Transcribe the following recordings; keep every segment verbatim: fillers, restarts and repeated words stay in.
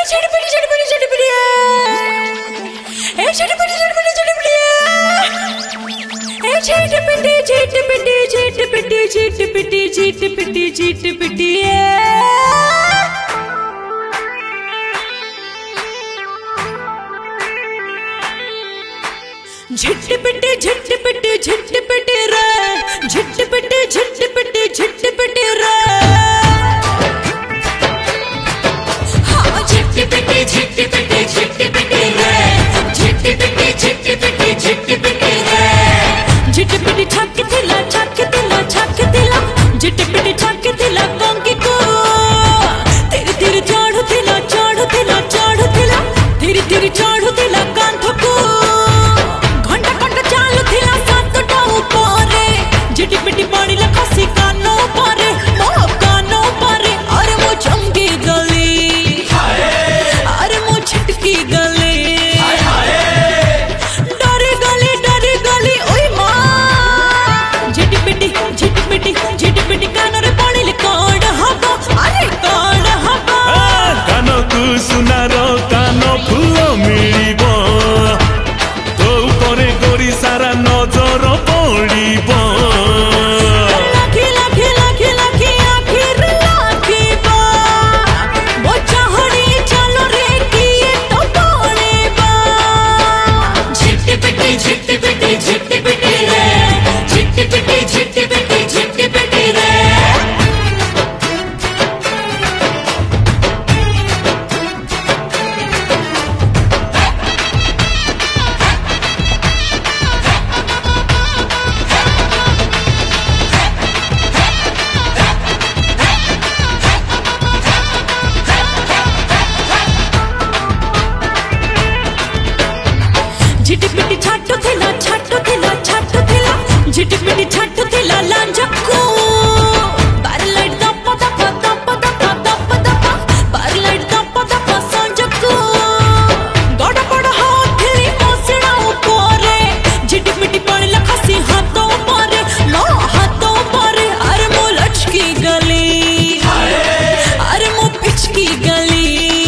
झटपटी झटपटी झटपटी ए झटपटी झटपटी झटपटी ए झटपटी झटपटी झटपटी झटपटी झटपटी झटपटी झटपटी झटपटी झटपटी रे झटपटी झटपटी झटपटी रे हाँ झटपटी झटपटी झटपटी रे झटपटी झटपटी झटपटी रे झटपटी छक थिला छक थिला छक थिला झटपटी छक थिला कंकी को तेरे तेरे चढ़ थिला चढ़ थिला चढ़ थिला तेरे तेरे चढ़ थिला कांथ को झटपटी पानी लखासी कानों पारे मोह कानों पारे अरे वो चमकी गली अरे वो छिटकी गली डरे गली डरे गली ओए माँ झटपटी झटपटी झटपटी कानों रे पानी ले कौन हवा अरे कौन हवा कानों को सुना रो कानों फुलो मिली बो तो ऊपरे गोरी सारा नजर पड़ी बो झटपटी छाटो थिला छाटो थिला छाटो थिला झटपटी छाटो थिला लांजको बार लाइट दप्पा दप्पा दप्पा दप्पा दप्पा दप्पा बार लाइट दप्पा दप्पा संजको गड़ गड़ हाथी मोसड़ा ऊपरे झटपटी पानी लखासी हाथों पारे लो हाथों पारे अरे मो लचकी गली अरे मो पिचकी गली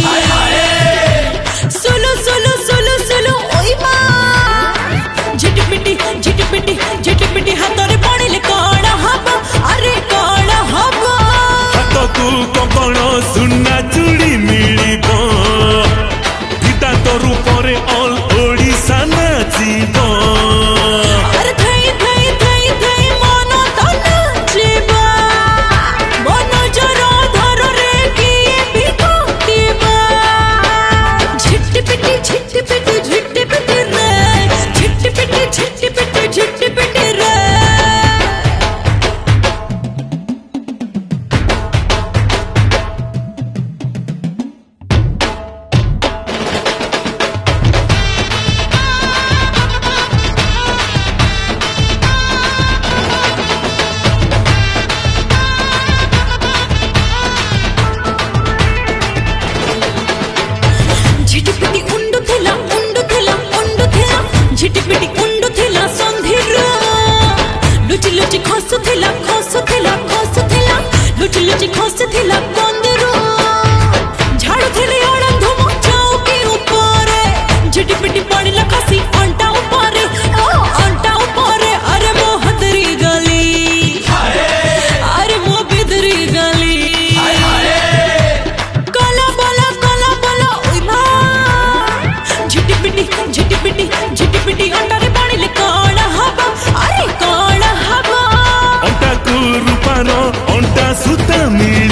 सुलो सुलो सुलो सुलो ओई माँ झटपटी झटपटी झटपटी हाथों रे पानी ले कौन हवा अरे कौन हवा हाथों को कंकण सुना चूड़ी मिलिबो गीता तोर ऊपरे ऑल ओडिशा नाचिबो अरे थई थई थई थई मन तो नाचिबा मन जरा धर रे किए भी कोटिबा झटपटी झटपटी झटपटी रे झटपटी झटपटी झटपटी रे झटपटी उंडु थिला उंडु थिला उंडु थिला झटपटी उंडु थिला संधिर लुचि लुचि खसु थिला खसु थिला खसु थिला लुचि लुचि खसु थिला कंदर झाड़ू थिले अड़ंधुम चौकी ऊपरे झटपटी पानी लखासी अंटा ऊपरे ओ अंटा ऊपरे अरे मो हदरी गली अरे मो बिदरी गली काला बाला काला बाला ओई माँ झटपटी झटपटी झटपटी अंडा रे पानी ले कौन हवा अरे कौन हवा अंटा को रूपारो अंटा सुता मिली